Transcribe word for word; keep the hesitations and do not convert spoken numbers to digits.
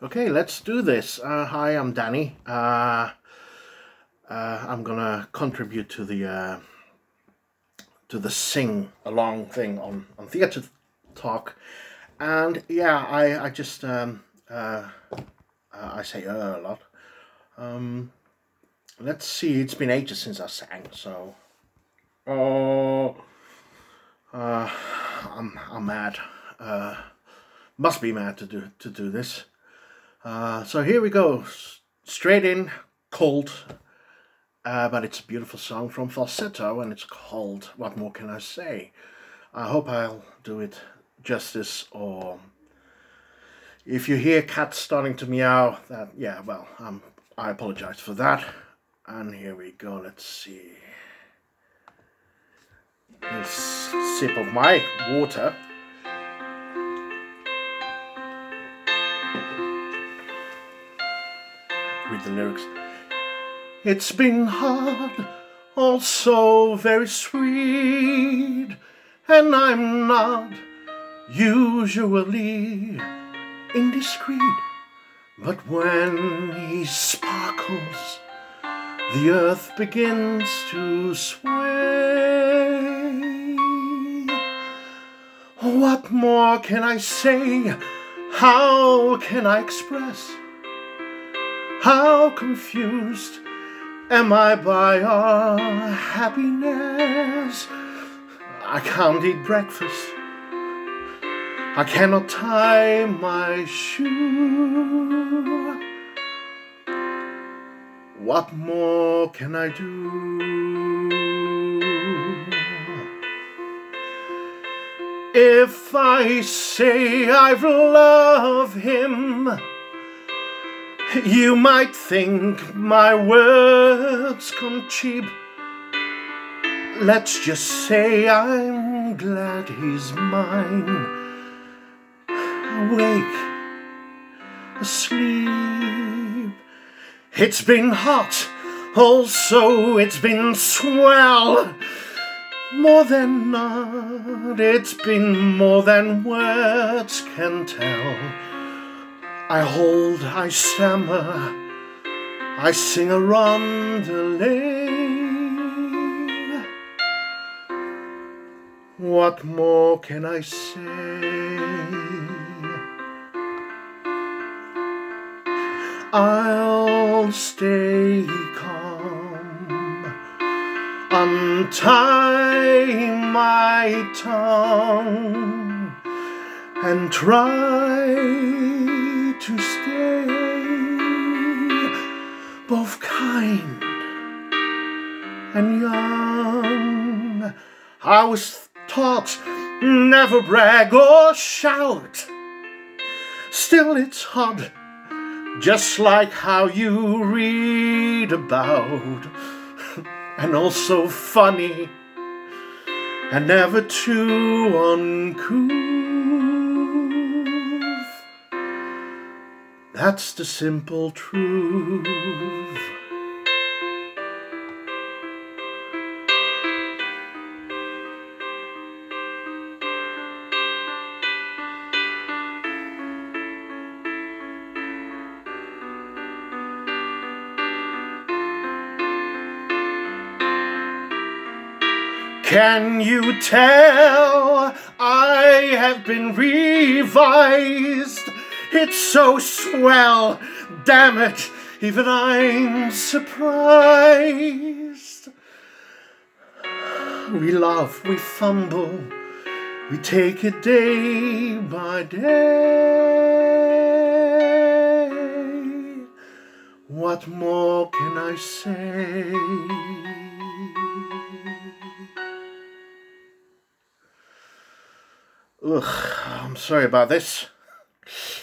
Okay, let's do this. Uh, hi, I'm Danny. Uh, uh, I'm gonna contribute to the uh, to the sing along thing on on Theatre Talk, and yeah, I I just um, uh, uh, I say uh, a lot. Um, let's see. It's been ages since I sang, so oh, uh, I'm I'm mad. Uh, must be mad to do to do this. Uh, so here we go, straight in, cold, uh, but it's a beautiful song from Falsetto, and it's called What More Can I Say? I hope I'll do it justice, or if you hear cats starting to meow, that, yeah, well, um, I apologize for that. And here we go, let's see. This sip of my water. Read the lyrics. It's been hard, also very sweet, and I'm not usually indiscreet, but when he sparkles, the earth begins to sway. What more can I say? How can I express? How confused am I by our happiness? I can't eat breakfast. I cannot tie my shoe. What more can I do? If I say I've loved him, you might think my words come cheap. Let's just say I'm glad he's mine. Awake, asleep. It's been hot, also it's been swell. More than not, it's been more than words can tell. I hold, I stammer, I sing a rondelay. What more can I say? I'll stay calm, untie my tongue, and try to stay both kind and young. I was taught never brag or shout. Still it's hard, just like how you read about, and also funny and never too uncouth. That's the simple truth. Can you tell I have been revised? It's so swell, damn it, even I'm surprised. We laugh, we fumble, we take it day by day. What more can I say? Ugh, I'm sorry about this.